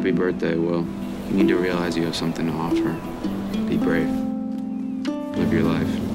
Happy birthday, Will. You need to realize you have something to offer. Be brave. Live your life.